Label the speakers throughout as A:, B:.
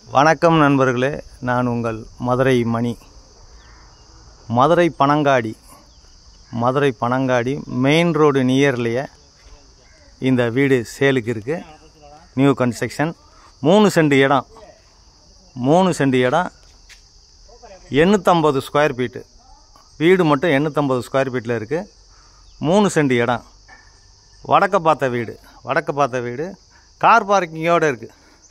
A: வணக்கம் நண்பர்களே, நான் உங்கள் மதுரை மணி. மதுரை பனங்காடி மெயின் ரோடு நியர்லேயே இந்த வீடு சேலுக்கு இருக்குது. நியூ கன்ஸ்ட்ரக்ஷன் 3 சென்ட் இடம் 850 ஸ்கொயர் ஃபீட்டு. வீடு மட்டும் 850 ஸ்கொயர் ஃபீட்டில் இருக்குது. 3 சென்ட் இடம், வடக்க பார்த்த வீடு கார் பார்க்கிங்கோடு இருக்குது.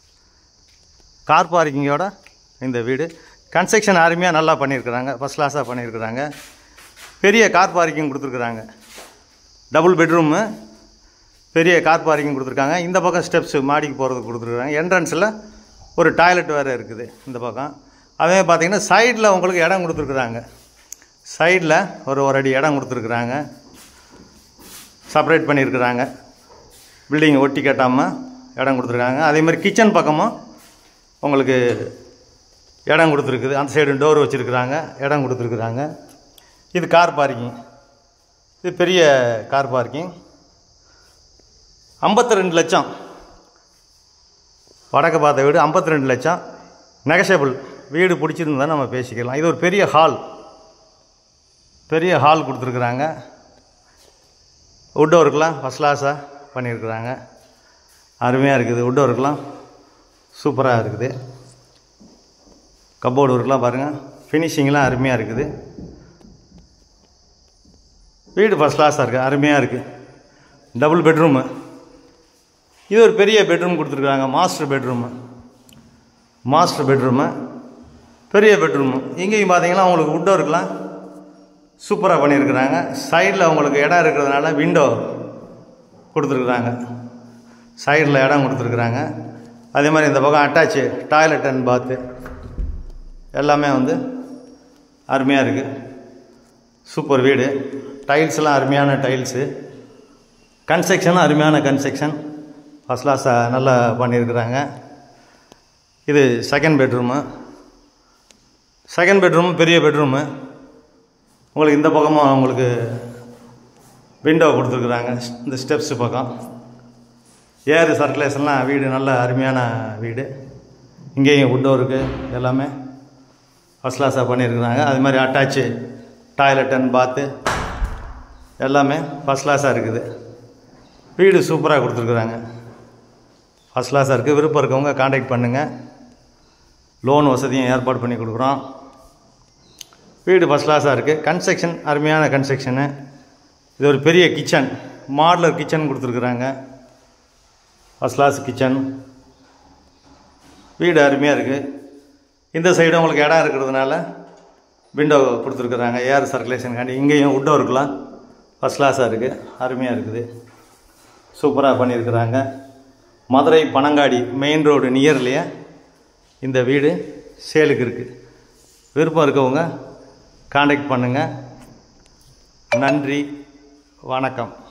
A: இந்த வீடு கன்ஸ்ட்ரக்ஷன் அருமையாக நல்லா பண்ணியிருக்கிறாங்க. ஃபஸ்ட் கிளாஸாக பண்ணியிருக்கிறாங்க. பெரிய கார் பார்க்கிங் கொடுத்துருக்குறாங்க. டபுள் பெட்ரூமு, பெரிய கார் பார்க்கிங் கொடுத்துருக்காங்க. இந்த பக்கம் ஸ்டெப்ஸு மாடிக்கு போகிறதுக்கு கொடுத்துருக்குறாங்க. என்ட்ரன்ஸில் ஒரு டாய்லெட் வேறு இருக்குது இந்த பக்கம். அதே பார்த்திங்கன்னா சைடில் உங்களுக்கு இடம் கொடுத்துருக்குறாங்க. சைடில் ஒரு அடி இடம் கொடுத்துருக்குறாங்க. செப்பரேட் பண்ணியிருக்கிறாங்க. பில்டிங் ஒட்டி கட்டாமல் இடம் கொடுத்துருக்காங்க. அதேமாதிரி கிச்சன் பக்கமும் உங்களுக்கு இடம் கொடுத்துருக்குது. அந்த சைடு டோர் வச்சுருக்குறாங்க, இடம் கொடுத்துருக்குறாங்க. இது கார் பார்க்கிங். இது பெரிய கார் பார்க்கிங். 52 லட்சம். வடக்கு பார்த்த வீடு 52 லட்சம். நெகஷியபிள். வீடு பிடிச்சிருந்தா நம்ம பேசிக்கலாம். இது ஒரு பெரிய ஹால் கொடுத்துருக்குறாங்க. வுட் ஒர்க்லாம் ஃபஸ்ட் கிளாஸாக பண்ணியிருக்கிறாங்க. அருமையாக இருக்குது. வுட் ஒர்க்லாம் சூப்பராக இருக்குது. கப்போர்டு ஒர்க்லாம் பாருங்கள், ஃபினிஷிங்லாம் அருமையாக இருக்குது. வீடு ஃபஸ்ட் கிளாஸாக இருக்குது, அருமையாக இருக்குது. Double bedroom. இது ஒரு பெரிய பெட்ரூம் கொடுத்துருக்குறாங்க. மாஸ்டர் பெட்ரூமு, பெரிய பெட்ரூமு. இங்கேயும் பார்த்தீங்கன்னா உங்களுக்கு வுட் ஒர்க்லாம் சூப்பராக பண்ணியிருக்கிறாங்க. சைடில் உங்களுக்கு இடம் இருக்கிறதுனால விண்டோ கொடுத்துருக்குறாங்க. சைடில் இடம் கொடுத்துருக்குறாங்க. அதே மாதிரி இந்த பக்கம் அட்டாச்சு டாய்லெட் அண்ட் பாத்து எல்லாமே அருமையாக இருக்குது. சூப்பர் வீடு. டைல்ஸ்லாம் அருமையான டைல்ஸு. கன்ஸ்ட்ரக்ஷனும் அருமையான கன்ஸ்ட்ரக்ஷன். ஃபஸ்ட் கிளாஸாக நல்லா பண்ணியிருக்கிறாங்க. இது செகண்ட் பெட்ரூமு. பெரிய பெட்ரூமு. உங்களுக்கு இந்த பக்கமும் உங்களுக்கு விண்டோ கொடுத்துருக்குறாங்க. இந்த ஸ்டெப்ஸு பக்கம் ஏர் சர்க்குலேஷன்லாம் வீடு நல்ல அருமையான வீடு. இங்கேயும் வுட் ஒர்க்கு எல்லாமே ஃபஸ்ட் கிளாஸாக பண்ணியிருக்கிறாங்க. அது மாதிரி அட்டாச்சு டாய்லெட் அண்ட் பாத்து எல்லாமே ஃபஸ்ட் கிளாஸாக இருக்குது. வீடு சூப்பராக கொடுத்துருக்குறாங்க. ஃபஸ்ட் கிளாஸாக இருக்குது. விருப்பம் இருக்கவங்க கான்டாக்ட் பண்ணுங்கள். லோன் வசதியும் ஏற்பாடு பண்ணி கொடுக்குறோம். வீடு ஃபஸ்ட் கிளாஸாக இருக்குது. கன்ஸ்ட்ரக்ஷன் அருமையான கன்ஸ்ட்ரக்ஷனு. இது ஒரு பெரிய கிச்சன், மாடுலர் கிச்சன் கொடுத்துருக்குறாங்க. First class kitchen. வீடு அருமையாக இருக்குது. இந்த சைடும் உங்களுக்கு இடம் இருக்கிறதுனால விண்டோ கொடுத்துருக்குறாங்க ஏர் சர்க்குலேஷனுக்காண்டி. இங்கேயும் வுட் ஒர்க்லாம் ஃபஸ்ட் கிளாஸாக இருக்குது, அருமையாக இருக்குது. சூப்பராக பண்ணியிருக்கிறாங்க. மதுரை பனங்காடி மெயின் ரோடு நியர்லேயே இந்த வீடு சேலுக்கு இருக்குது. விருப்பம் இருக்கவங்க கான்டாக்ட் பண்ணுங்கள். நன்றி, வணக்கம்.